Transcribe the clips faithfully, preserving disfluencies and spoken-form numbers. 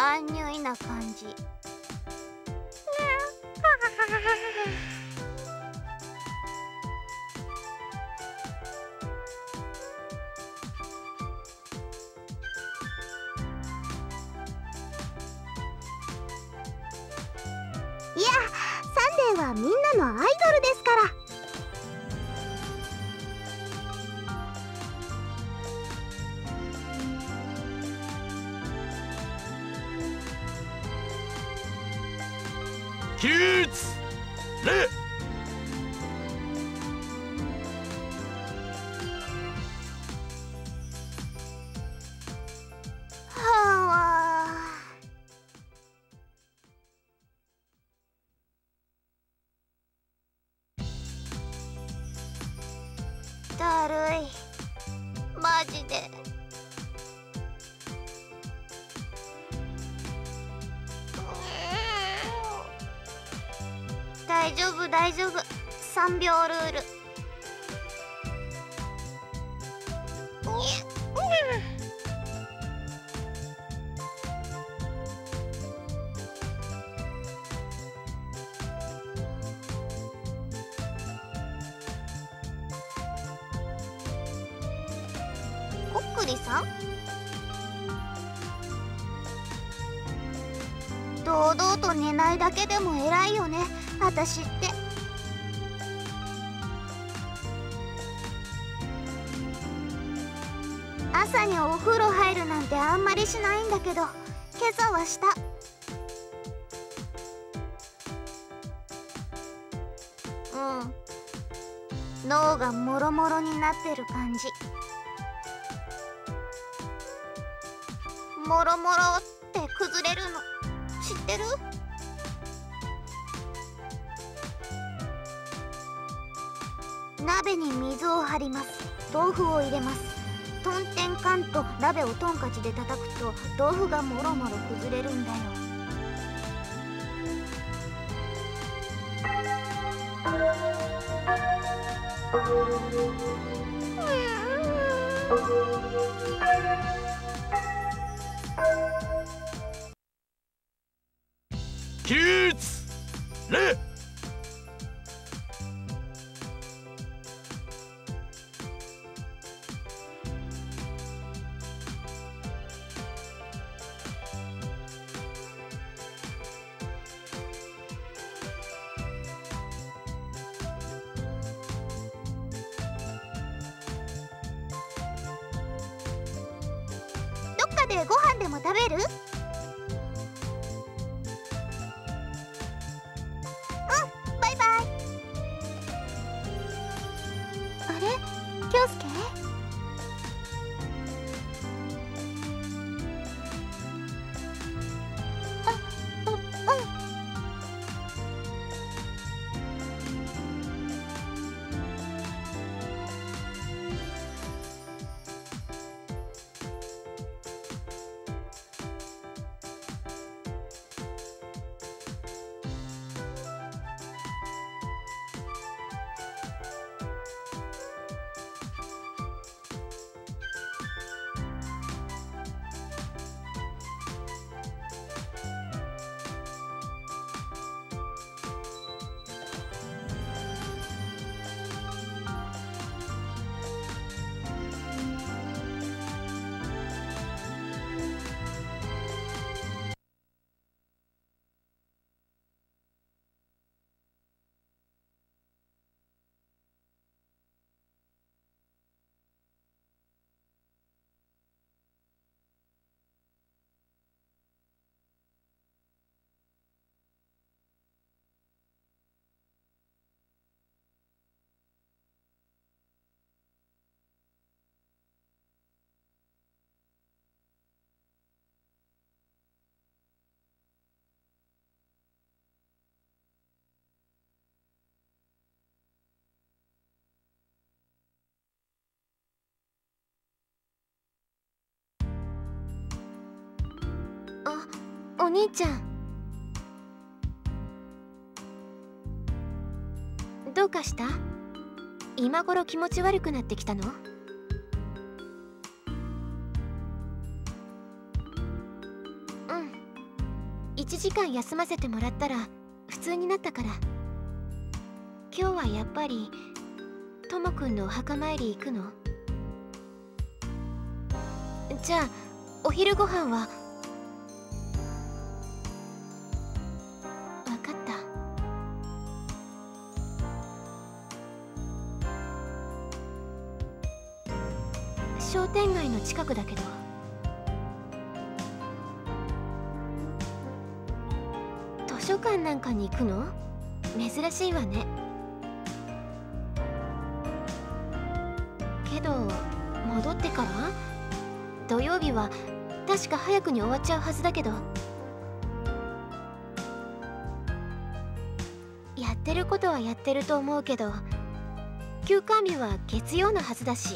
アンニュイな感じ。 いや、サンデーはみんなのアイドルですから。 起立礼。 はあ。だるい、マジで。大丈夫大丈夫、さんびょうルール。こっくりさん、堂々と寝ないだけでも偉いよね、私って。朝にお風呂入るなんてあんまりしないんだけど、今朝はした。うん、脳がモロモロになってる感じ。モロモロって崩れるの知ってる？鍋に水を張ります。豆腐を入れます。トンテンカンと鍋をトンカチで叩くと豆腐がもろもろ崩れるんだよ。 起立礼。 どっかでご飯でも食べる？京介？あ、う、うん。あ、お兄ちゃん。どうかした？今頃気持ち悪くなってきたの？うん、 ちじかん休ませてもらったら普通になったから。今日はやっぱりともくんのお墓参り行くの？じゃあお昼ご飯は？分かった。商店街の近くだけど。図書館なんかに行くの？珍しいわね。けど戻ってから？土曜日は確か早くに終わっちゃうはずだけど。やってることはやってると思うけど、休館日は月曜のはずだし。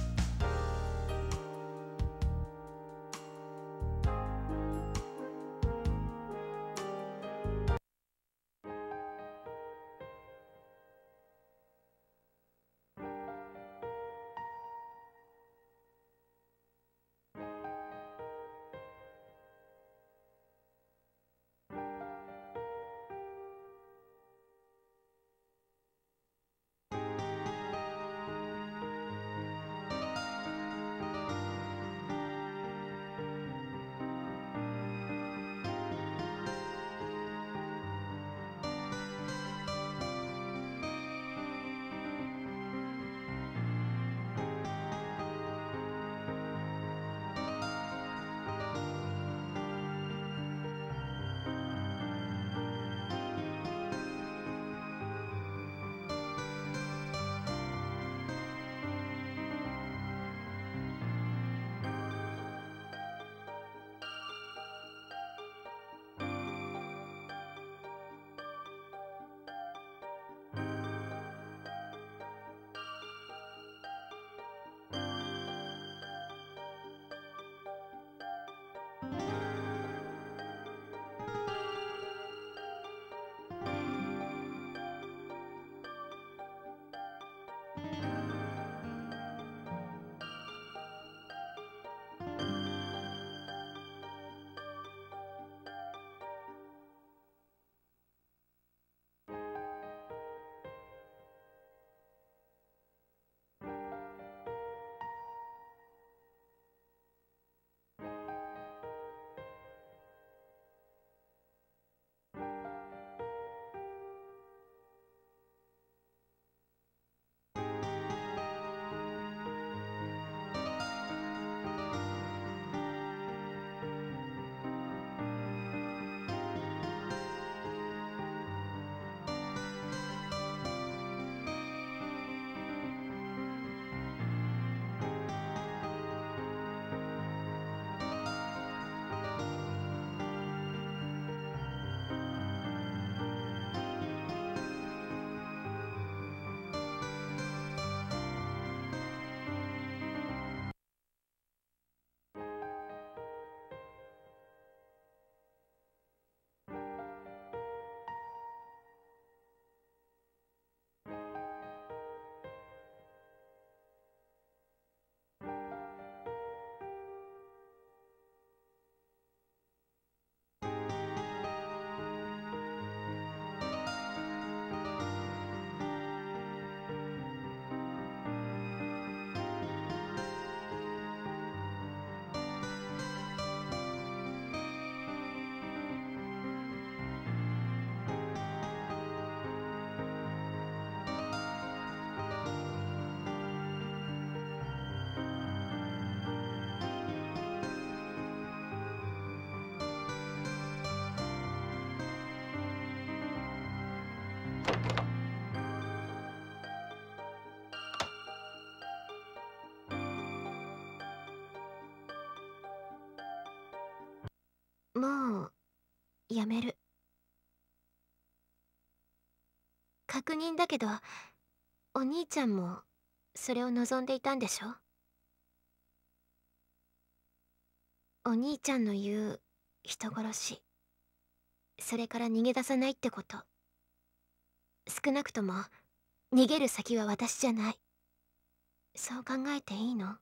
もうやめる。確認だけど、お兄ちゃんもそれを望んでいたんでしょ？お兄ちゃんの言う人殺し、それから逃げ出さないってこと、少なくとも逃げる先は私じゃない、そう考えていいの？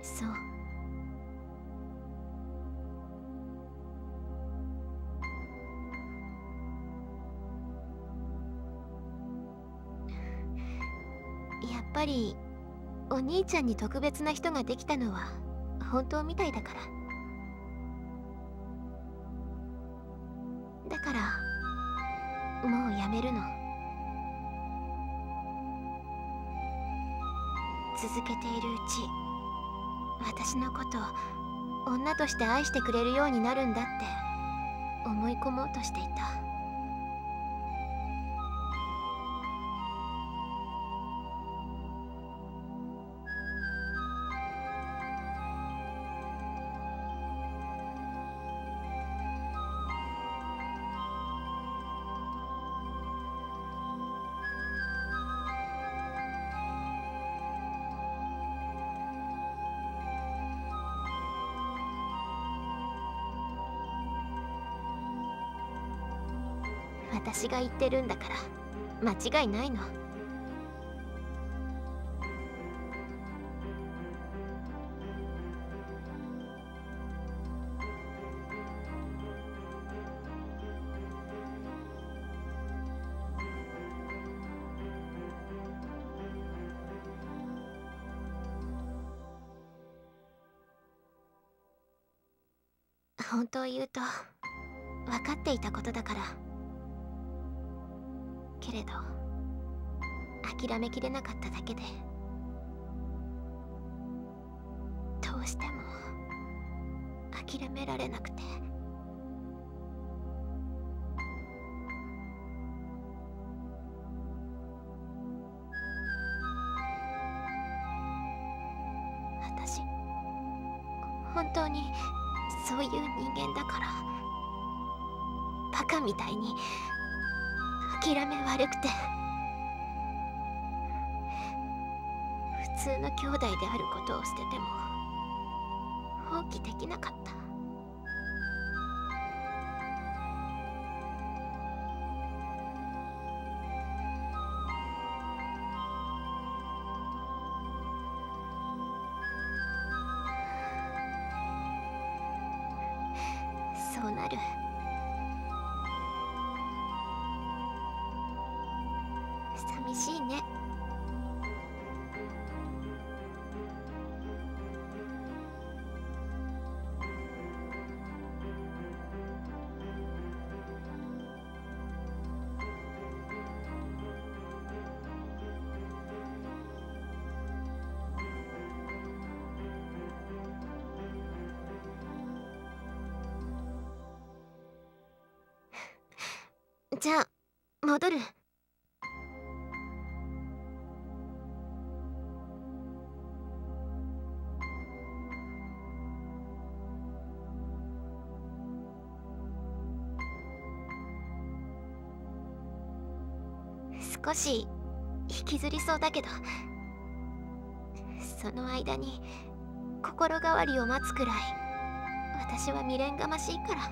そう。やっぱりお兄ちゃんに特別な人ができたのは本当みたいだから。だからもうやめるの。続けているうち、私のことを女として愛してくれるようになるんだって思い込もうとしていた。私が言ってるんだから間違いないの。本当を言うと分かっていたことだから。けれど諦めきれなかっただけで、どうしても諦められなくて。私本当にそういう人間だから、バカみたいに諦め悪くて、普通の兄弟であることを捨てても放棄できなかった。そうなる。寂しいね。じゃあ戻る。少し引きずりそうだけど、その間に心変わりを待つくらい私は未練がましいから。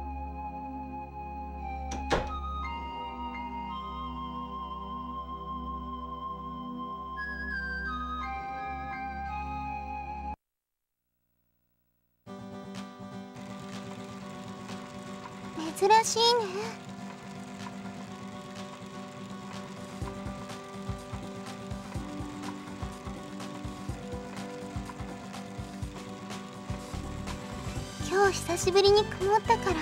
珍しいね。今日久しぶりに曇ったから。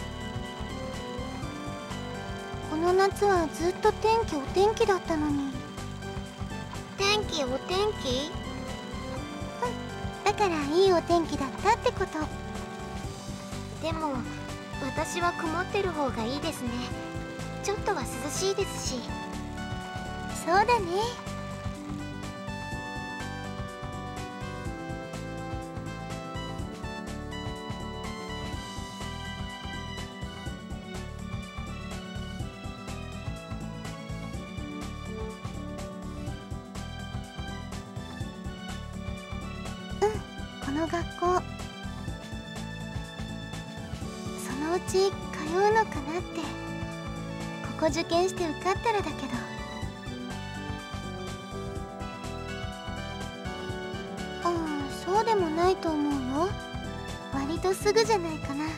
この夏はずっと天気お天気だったのに。 天気お天気？ うん、だからいいお天気だったってこと。 でも私は曇ってる方がいいですね。ちょっとは涼しいですし。 そうだね。この学校、そのうち通うのかなって。ここ受験して受かったらだけど。うん、そうでもないないと思うよ。割とすぐじゃないかな。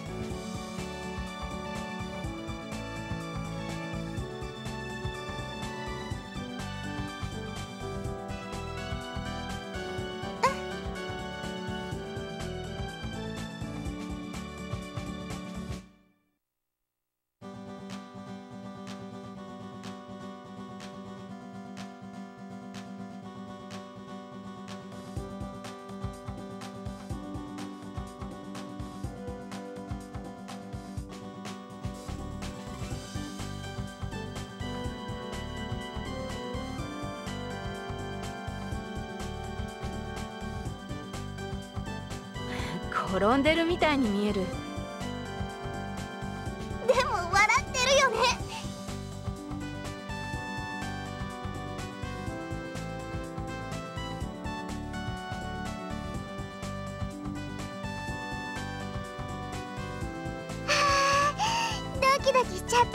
転んでるみたいに見える。 でも笑ってるよね。はあ、ドキドキしちゃった。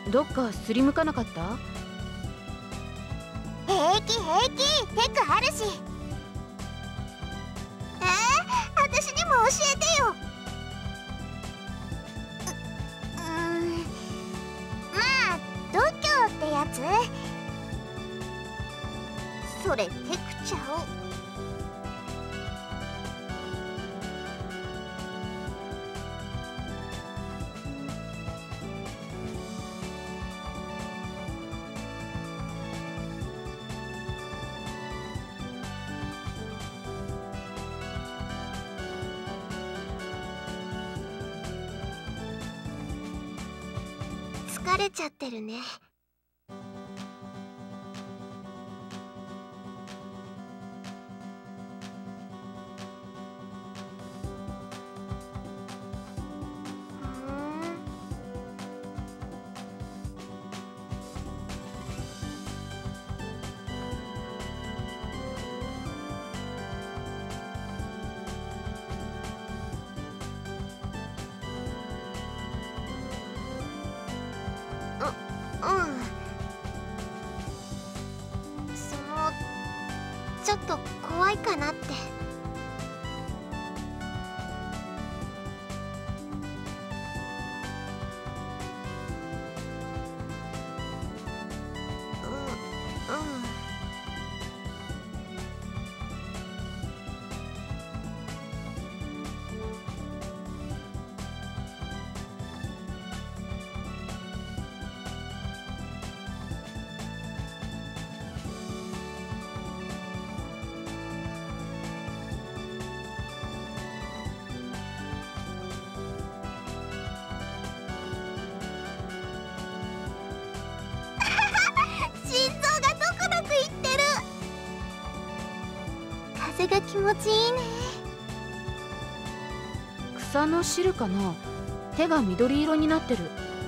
どっかすりむかなかった？ 平気平気、テクあるし。私にも教えてよ。う、うーん、まあ度胸ってやつ。それテクちゃう。疲れちゃってるね。うん、そのちょっと怖いかなって。うんうん。風が気持ちいいね。 草の汁かな。手が緑色になってる。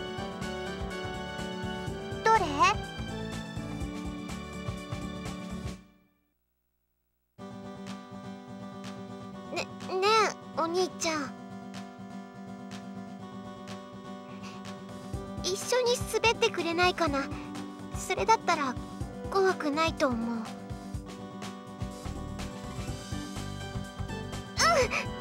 どれ？ね、ねえお兄ちゃん、一緒に滑ってくれないかな。それだったら怖くないと思う。うん、